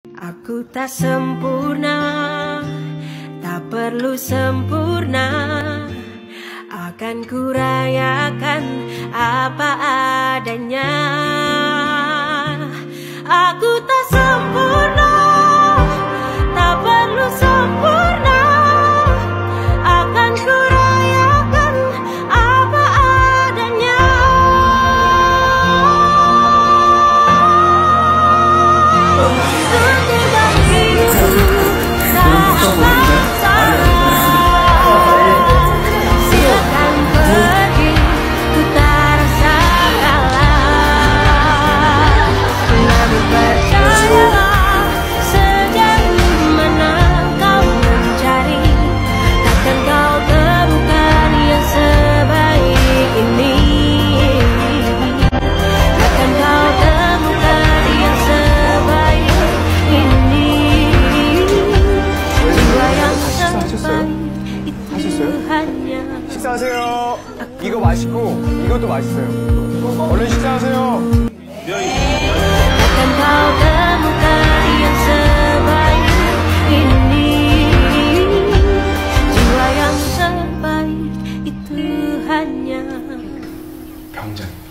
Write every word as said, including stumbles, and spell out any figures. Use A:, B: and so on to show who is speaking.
A: Aku tak sempurna, tak perlu sempurna. Akan kurayakan apa adanya. Aku tak sempurna, tak perlu sempurna. Akan kurayakan apa adanya.
B: 식사하세요. 이거 맛있고 이것도 맛있어요. 얼른 식사하세요.
A: Akan kau temukan yang sebaik ini. Jiwa yang sebaik itu hanya
B: 병장.